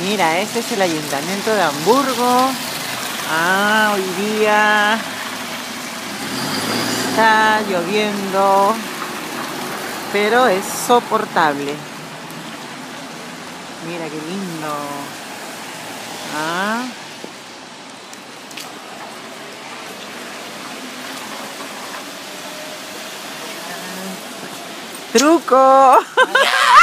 Mira, ese es el Ayuntamiento de Hamburgo. Ah, hoy día está lloviendo, pero es soportable. Mira qué lindo. Ah. ¡Truco!